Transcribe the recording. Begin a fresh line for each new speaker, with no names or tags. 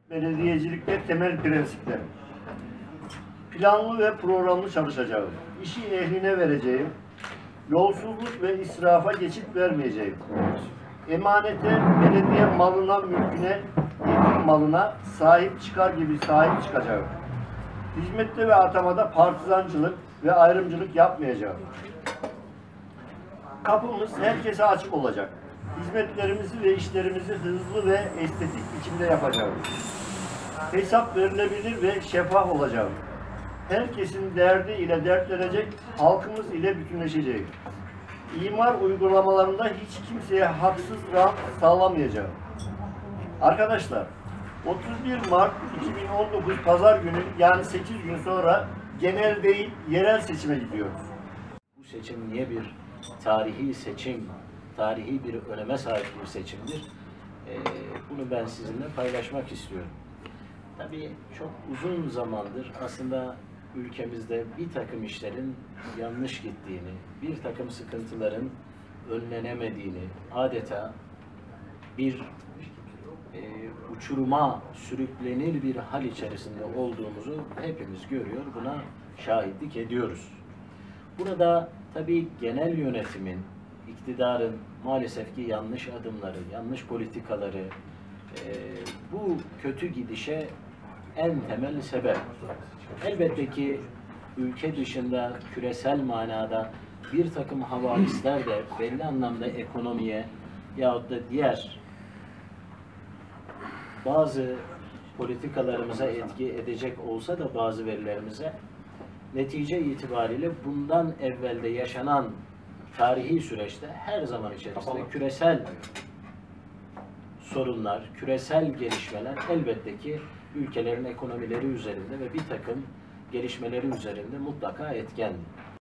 Belediyecilikte temel prensipler. Planlı ve programlı çalışacağım. İşi ehline vereceğim. Yolsuzluk ve israfa geçit vermeyeceğim. Emanete, belediye malına, mülküne, yetim malına sahip çıkar gibi sahip çıkacağım. Hizmette ve atamada partizancılık ve ayrımcılık yapmayacağım. Kapımız herkese açık olacak. Hizmetlerimizi ve işlerimizi hızlı ve estetik biçimde yapacağız. Hesap verilebilir ve şeffaf olacak. Herkesin derdi ile dertlenecek, halkımız ile bütünleşecek. İmar uygulamalarında hiç kimseye haksız rant sağlamayacağım. Arkadaşlar, 31 Mart 2019 Pazar günü, yani 8 gün sonra genel değil, yerel seçime gidiyoruz.
Bu seçim niye bir tarihi seçim, tarihi bir öneme sahip bir seçimdir? Bunu ben sizinle paylaşmak istiyorum. Tabii çok uzun zamandır aslında ülkemizde bir takım işlerin yanlış gittiğini, bir takım sıkıntıların önlenemediğini, adeta bir uçuruma sürüklenir bir hal içerisinde olduğumuzu hepimiz görüyor, buna şahitlik ediyoruz. Burada tabii genel yönetimin, iktidarın maalesef ki yanlış adımları, yanlış politikaları, bu kötü gidişe en temel sebep. Elbette ki ülke dışında küresel manada bir takım havalisler de belli anlamda ekonomiye yahut da diğer bazı politikalarımıza etki edecek olsa da bazı verilerimize, netice itibariyle bundan evvelde yaşanan tarihi süreçte her zaman içerisinde küresel sorunlar, küresel gelişmeler elbette ki ülkelerin ekonomileri üzerinde ve bir takım gelişmeleri üzerinde mutlaka etken.